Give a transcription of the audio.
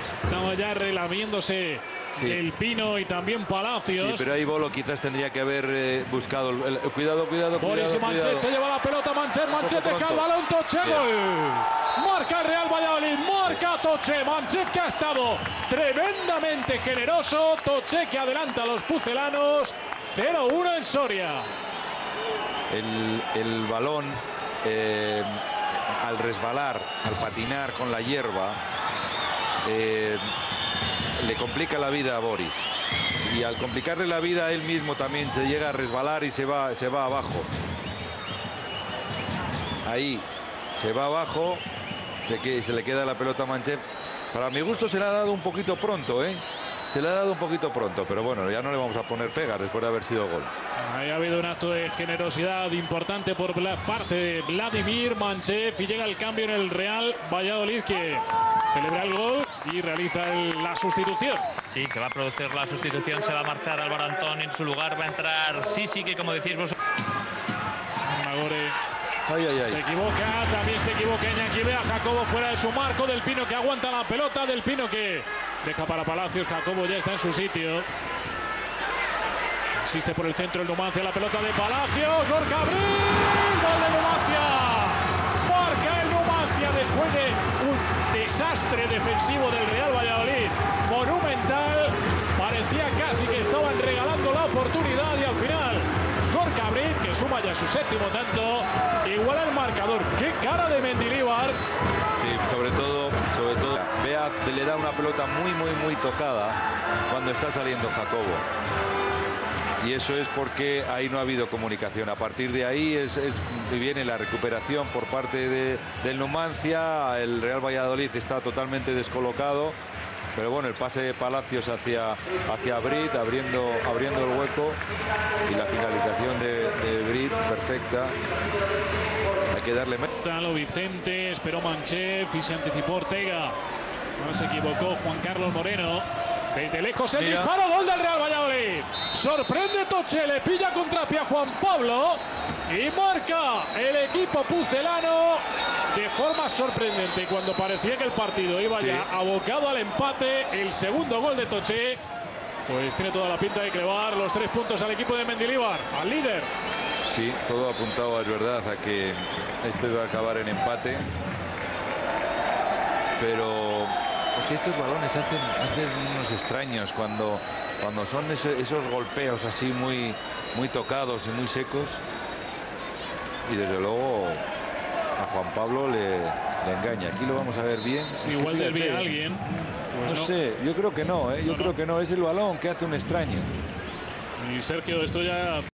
Estaba ya relamiéndose el Pino y también Palacios. Sí, pero ahí Bolo quizás tendría que haber buscado cuidado. Boris y Manchet se lleva la pelota. Manchet deja el balón. Toche, gol. Marca el Real Valladolid. Marca Toche. Manchet, que ha estado tremendamente generoso. Toche, que adelanta a los pucelanos. 0-1 en Soria. El balón, al resbalar, al patinar con la hierba, le complica la vida a Boris. Y al complicarle la vida a él mismo también se llega a resbalar y se va abajo. Ahí se va abajo, se le queda la pelota a Manchet. Para mi gusto se le ha dado un poquito pronto, ¿eh? Se le ha dado un poquito pronto, pero bueno, ya no le vamos a poner pegas después de haber sido gol. Ahí ha habido un acto de generosidad importante por parte de Vladimir Manchet y llega el cambio en el Real Valladolid, que celebra el gol y realiza la sustitución. Sí, se va a producir la sustitución, se va a marchar Álvaro Antón, en su lugar va a entrar Sisi, que como decís vosotros... Magore se equivoca, también se equivoca Iñaki Bea. Jacobo fuera de su marco. Del Pino, que aguanta la pelota. Del Pino, que deja para Palacios. Jacobo ya está en su sitio. Asiste por el centro el Numancia, la pelota de Palacios. Gorka Abril, gol de Numancia. Marca el Numancia después de un desastre defensivo del Real Valladolid. Monumental. Parecía casi que estaban regalando la oportunidad y al final Gorka Abril, que suma ya su séptimo tanto, iguala el marcador. ¡Qué cara de Mendilibar! Sí, sobre todo, Bea le da una pelota muy tocada cuando está saliendo Jacobo. Y eso es porque ahí no ha habido comunicación. A partir de ahí viene la recuperación por parte del Numancia. El Real Valladolid está totalmente descolocado. Pero bueno, el pase de Palacios hacia Brit, abriendo el hueco. Y la finalización de Brit, perfecta. Hay que darle... Gonzalo Vicente, esperó Manchet y se anticipó Ortega. No se equivocó Juan Carlos Moreno. Desde lejos el disparo, gol del Real Valladolid. Sorprende Toche, le pilla contrapié a Juan Pablo y marca el equipo pucelano de forma sorprendente. Cuando parecía que el partido iba ya abocado al empate, el segundo gol de Toche pues tiene toda la pinta de crevar los 3 puntos al equipo de Mendilibar, al líder. Sí, todo apuntaba, es verdad, a que esto iba a acabar en empate. Pero es que estos balones hacen unos extraños cuando son esos golpeos así muy tocados y muy secos. Y desde luego a Juan Pablo le engaña. Aquí lo vamos a ver bien. Si igual desvía a alguien. Pues no sé, yo creo que no, ¿eh? Yo creo que no. Es el balón que hace un extraño. Y Sergio, esto ya...